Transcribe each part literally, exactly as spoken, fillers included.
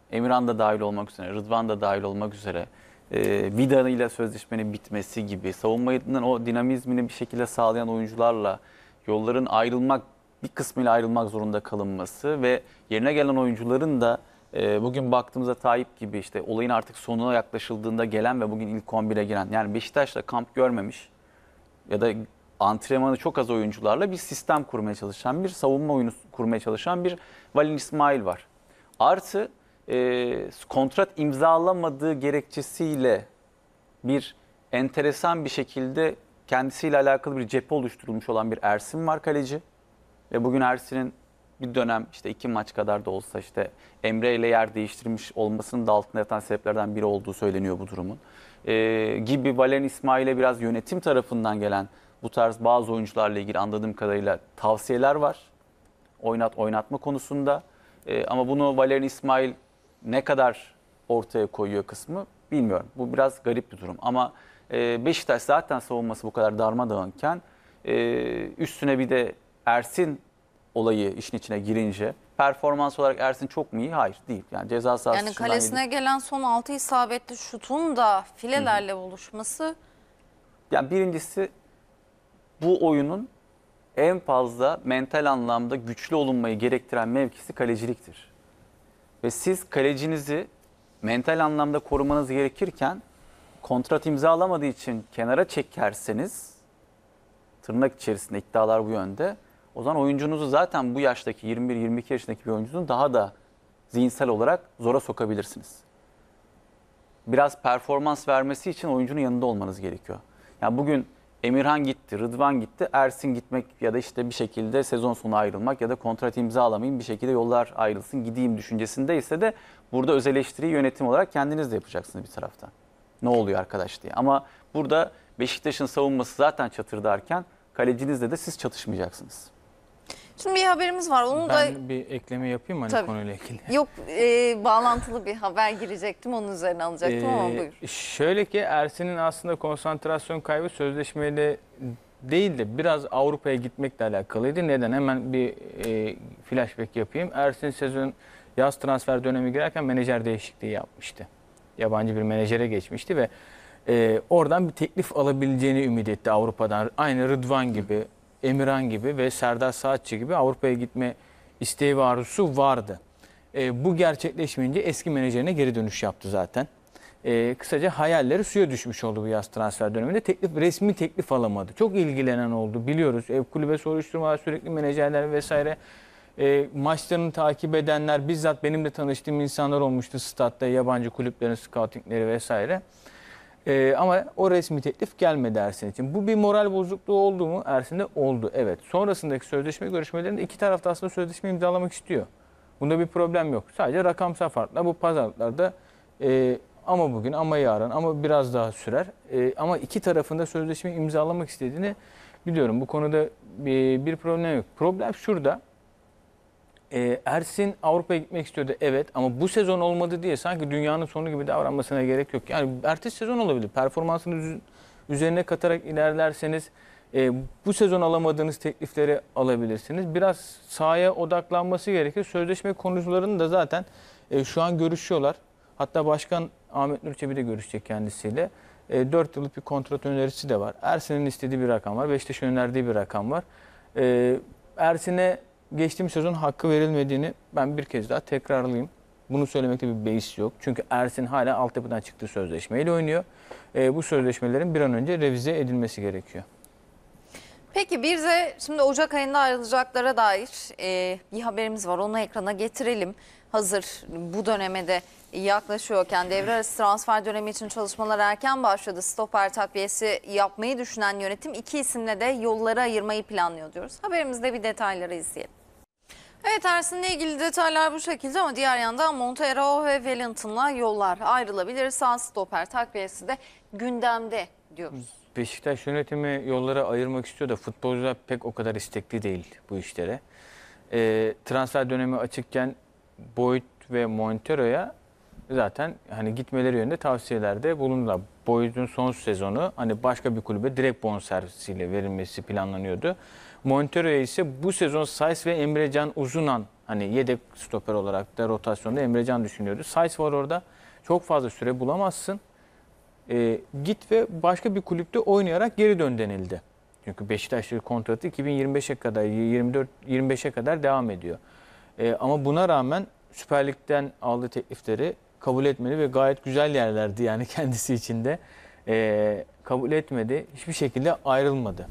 Emirhan da dahil olmak üzere, Rıdvan da dahil olmak üzere e, Vida ile sözleşmenin bitmesi gibi savunmanın o dinamizmini bir şekilde sağlayan oyuncularla yolların ayrılmak, bir kısmıyla ayrılmak zorunda kalınması ve yerine gelen oyuncuların da e, bugün baktığımızda Tayyip gibi işte olayın artık sonuna yaklaşıldığında gelen ve bugün ilk on bire giren, yani Beşiktaş'ta kamp görmemiş ya da antrenmanı çok az oyuncularla bir sistem kurmaya çalışan, bir savunma oyunu kurmaya çalışan bir Valin İsmail var. Artı e, kontrat imzalamadığı gerekçesiyle bir enteresan bir şekilde kendisiyle alakalı bir cephe oluşturulmuş olan bir Ersin var, kaleci. Ve bugün Ersin'in bir dönem işte iki maç kadar da olsa işte Emre ile yer değiştirmiş olmasının da altında yatan sebeplerden biri olduğu söyleniyor bu durumun. Ee, gibi Valerian İsmail'e biraz yönetim tarafından gelen bu tarz bazı oyuncularla ilgili anladığım kadarıyla tavsiyeler var. Oynat oynatma konusunda. Ee, ama bunu Valerian İsmail ne kadar ortaya koyuyor kısmı bilmiyorum. Bu biraz garip bir durum. Ama e, Beşiktaş zaten savunması bu kadar darmadağınken e, üstüne bir de Ersin olayı işin içine girince performans olarak Ersin çok mu iyi? Hayır, değil. Yani ceza sahası Yani kalesine yedi. Gelen son altı isabetli şutun da filelerle buluşması. Yani birincisi bu oyunun en fazla mental anlamda güçlü olunmayı gerektiren mevkisi kaleciliktir. Ve siz kalecinizi mental anlamda korumanız gerekirken kontrat imzalamadığı için kenara çekerseniz, tırnak içerisinde iddialar bu yönde, o zaman oyuncunuzu zaten bu yaştaki yirmi bir yirmi iki yaşındaki bir oyuncunun daha da zihinsel olarak zora sokabilirsiniz. Biraz performans vermesi için oyuncunun yanında olmanız gerekiyor. Yani bugün Emirhan gitti, Rıdvan gitti, Ersin gitmek ya da işte bir şekilde sezon sonu ayrılmak ya da kontrat imzalamayayım, bir şekilde yollar ayrılsın gideyim düşüncesindeyse de burada öz eleştiriyi yönetim olarak kendiniz de yapacaksınız bir taraftan. Ne oluyor arkadaş diye. Ama burada Beşiktaş'ın savunması zaten çatırdarken kalecinizle de siz çatışmayacaksınız. Şimdi bir haberimiz var. Onu ben da bir ekleme yapayım hani Tabii. konuyla ilgili. Yok, e, bağlantılı bir haber girecektim. Onun üzerine alacaktım ama buyur. Ee, şöyle ki Ersin'in aslında konsantrasyon kaybı sözleşmeyle değil de biraz Avrupa'ya gitmekle alakalıydı. Neden? Hemen bir e, flashback yapayım. Ersin sezon yaz transfer dönemi girerken menajer değişikliği yapmıştı. Yabancı bir menajere geçmişti ve e, oradan bir teklif alabileceğini ümit etti Avrupa'dan. Aynı Rıdvan gibi, Emirhan gibi ve Serdar Saatçi gibi Avrupa'ya gitme isteği ve arzusu vardı. E, bu gerçekleşmeyince eski menajerine geri dönüş yaptı zaten. E, kısaca hayalleri suya düşmüş oldu bu yaz transfer döneminde. Teklif, resmi teklif alamadı. Çok ilgilenen oldu biliyoruz. Ev kulübe soruşturmalar, sürekli menajerler vesaire. E, maçlarını takip edenler, bizzat benimle tanıştığım insanlar olmuştu statta, yabancı kulüplerin scoutingleri vesaire. Ee, ama o resmi teklif gelmedi Ersin için. Bu bir moral bozukluğu oldu mu? Ersin'de oldu, evet. Sonrasındaki sözleşme görüşmelerinde iki taraf da aslında sözleşme imzalamak istiyor. Bunda bir problem yok. Sadece rakamsal farkla bu pazarlıklarda e, ama bugün ama yarın ama biraz daha sürer. E, ama iki tarafın da sözleşme imzalamak istediğini biliyorum. Bu konuda bir, bir problem yok. Problem şurada. Ee, Ersin Avrupa'ya gitmek istiyordu, evet, ama bu sezon olmadı diye sanki dünyanın sonu gibi davranmasına gerek yok. Yani ertesi sezon olabilir. Performansını üzerine katarak ilerlerseniz e, bu sezon alamadığınız teklifleri alabilirsiniz. Biraz sahaya odaklanması gerekir. Sözleşme konularını da zaten e, şu an görüşüyorlar. Hatta Başkan Ahmet Nur Çebi de görüşecek kendisiyle. E, dört yıllık bir kontrat önerisi de var. Ersin'in istediği bir rakam var. Beşiktaş'ın önerdiği bir rakam var. E, Ersin'e geçtiğimiz sezon hakkı verilmediğini ben bir kez daha tekrarlayayım. Bunu söylemekte bir beis yok. Çünkü Ersin hala altyapıdan çıktığı sözleşmeyle oynuyor. E, bu sözleşmelerin bir an önce revize edilmesi gerekiyor. Peki bir de şimdi Ocak ayında ayrılacaklara dair e, bir haberimiz var. Onu ekrana getirelim. Hazır bu döneme de yaklaşıyorken devre arası transfer dönemi için çalışmalar erken başladı. Stoper takviyesi yapmayı düşünen yönetim iki isimle de yolları ayırmayı planlıyor diyoruz. Haberimizde bir detayları izleyelim. Evet, Ersin'le ilgili detaylar bu şekilde ama diğer yandan Montero ve Wellington'la yollar ayrılabilir. Sağ stoper takviyesi de gündemde diyoruz. Beşiktaş yönetimi yollara ayırmak istiyor da futbolcular pek o kadar istekli değil bu işlere. E, transfer dönemi açıkken Boyd ve Montero'ya zaten hani gitmeleri yönünde tavsiyelerde bulundular. Boyd'un son sezonu hani başka bir kulübe direkt bonservisiyle verilmesi planlanıyordu. Montero'ya ise bu sezon Saïs ve Emrecan Uzunan Hani yedek stoper olarak da rotasyonda Emrecan düşünüyoruz. Saïs var orada. Çok fazla süre bulamazsın. Ee, git ve başka bir kulüpte oynayarak geri dön denildi. Çünkü Beşiktaş'ın kontratı iki bin yirmi beşe kadar, yirmi dört yirmi beşe kadar devam ediyor. Ee, ama buna rağmen Süper Lig'den aldığı teklifleri kabul etmedi ve gayet güzel yerlerdi yani kendisi için de. Ee, kabul etmedi. Hiçbir şekilde ayrılmadı.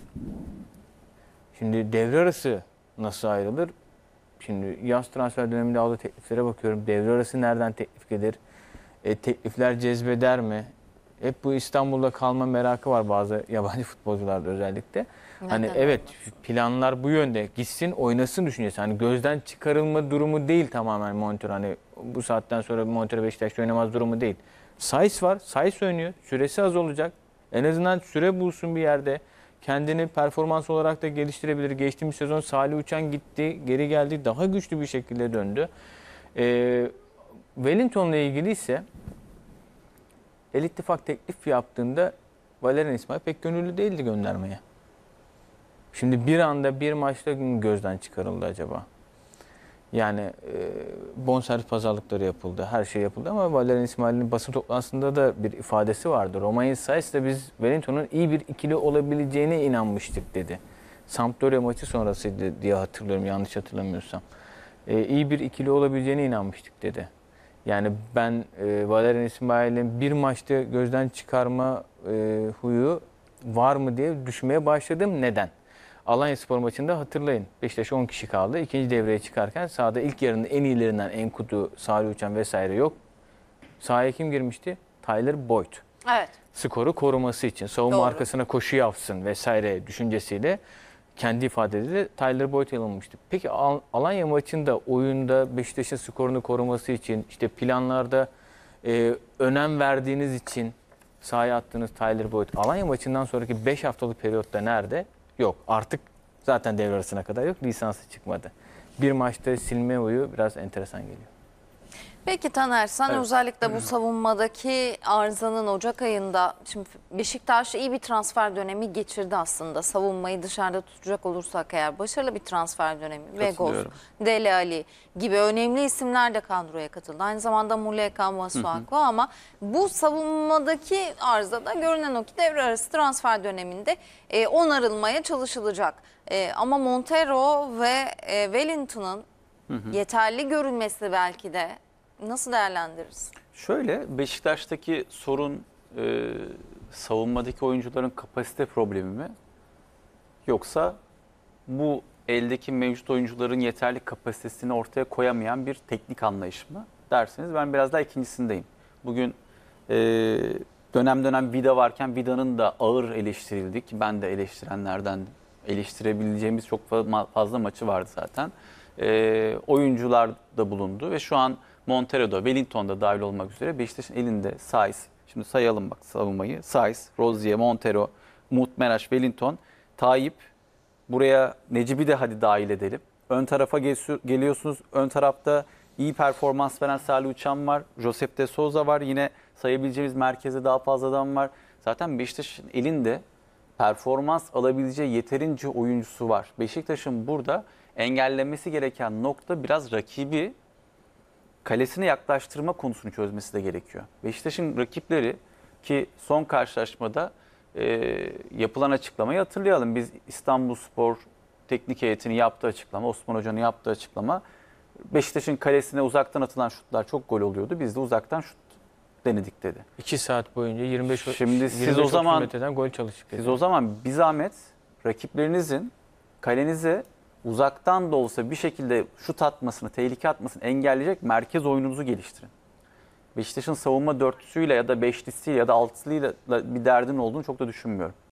Şimdi devre arası nasıl ayrılır? Şimdi yaz transfer döneminde aldığı tekliflere bakıyorum. Devre arası nereden teklif gelir? E, teklifler cezbeder mi? Hep bu İstanbul'da kalma merakı var bazı yabancı futbolcularda özellikle. Neden Hani olmasın? evet planlar bu yönde. Gitsin oynasın düşüncesi. Hani gözden çıkarılma durumu değil tamamen Montero. Hani bu saatten sonra Montero Beşiktaş'ta oynamaz durumu değil. Saïs var. Saïs oynuyor. Süresi az olacak. En azından süre bulsun bir yerde. Kendini performans olarak da geliştirebilir. Geçtiğimiz sezon Salih Uçan gitti, geri geldi. Daha güçlü bir şekilde döndü. Ee, Wellington'la ilgili ise El İttifak teklif yaptığında Valerian İsmail pek gönüllü değildi göndermeye. Şimdi bir anda bir maçta gözden çıkarıldı acaba. Yani e, bonservis pazarlıkları yapıldı, her şey yapıldı ama Valerian İsmail'in basın toplantısında da bir ifadesi vardı. Romain Saïs de biz Wellington'un iyi bir ikili olabileceğine inanmıştık dedi. Sampdoria maçı sonrasıydı diye hatırlıyorum yanlış hatırlamıyorsam. E, iyi bir ikili olabileceğine inanmıştık dedi. Yani ben e, Valerian İsmail'in bir maçta gözden çıkarma e, huyu var mı diye düşünmeye başladım. Neden? Alanyaspor maçında hatırlayın. Beşiktaş on kişi kaldı. İkinci devreye çıkarken sahada ilk yarının en iyilerinden Enkudu, Salih Uçan vesaire yok. Sahaya kim girmişti? Tyler Boyd. Evet. Skoru koruması için, savunma Doğru. arkasına koşu yapsın vesaire düşüncesiyle kendi ifadesiyle Tyler Boyd alınmıştı. Peki Al- Alanya maçında oyunda Beşiktaş'ın skorunu koruması için işte planlarda e, önem verdiğiniz için sahaya attığınız Tyler Boyd Alanya maçından sonraki beş haftalık periyotta nerede? Yok. Artık zaten devre arasına kadar yok. Lisansı çıkmadı. Bir maçta silme huyu biraz enteresan geliyor. Peki Taner, sen Evet. özellikle bu savunmadaki arızanın Ocak ayında, şimdi Beşiktaş iyi bir transfer dönemi geçirdi aslında. Savunmayı dışarıda tutacak olursak eğer başarılı bir transfer dönemi. Vegos, Katılıyorum. Dele Ali gibi önemli isimler de kadroya katıldı. Aynı zamanda Muleka, Masuaku ama bu savunmadaki arızada görünen o ki devre arası transfer döneminde e, onarılmaya çalışılacak. E, ama Montero ve e, Wellington'ın yeterli görülmesi belki de nasıl değerlendiririz? Şöyle, Beşiktaş'taki sorun e, savunmadaki oyuncuların kapasite problemi mi? Yoksa bu eldeki mevcut oyuncuların yeterli kapasitesini ortaya koyamayan bir teknik anlayış mı derseniz ben biraz daha ikincisindeyim. Bugün e, dönem dönem Vida varken Vida'nın da ağır eleştirildik. Ben de eleştirenlerden eleştirebileceğimiz çok fa- fazla maçı vardı zaten. E, oyuncular da bulundu ve şu an Montero'da, Wellington'da dahil olmak üzere Beşiktaş'ın elinde Saïs, şimdi sayalım bak savunmayı. Saïs, Rozier, Montero, Umut Meraş, Wellington, Tayyip, buraya Necip'i de hadi dahil edelim. Ön tarafa gel- geliyorsunuz. Ön tarafta iyi performans veren Salih Uçan var. Josep de Souza var. Yine sayabileceğimiz merkezde daha fazla adam var. Zaten Beşiktaş'ın elinde performans alabileceği yeterince oyuncusu var. Beşiktaş'ın burada engellemesi gereken nokta biraz rakibi kalesine yaklaştırma konusunu çözmesi de gerekiyor. Beşiktaş'ın rakipleri ki son karşılaşmada e, yapılan açıklamayı hatırlayalım. Biz İstanbulspor teknik heyetinin yaptığı açıklama, Osman Hoca'nın yaptığı açıklama, Beşiktaş'ın kalesine uzaktan atılan şutlar çok gol oluyordu. Biz de uzaktan şut denedik dedi. iki saat boyunca yirmi beş Şimdi siz yirmi beş o zaman- metreden gol çalıştık. Siz o zaman bir zahmet rakiplerinizin kalenize uzaktan da olsa bir şekilde şut atmasını, tehlike atmasını engelleyecek merkez oyununuzu geliştirin. Beşiktaş'ın savunma dörtlüsüyle ya da beşlisiyle ya da altılıyla bir derdin olduğunu çok da düşünmüyorum.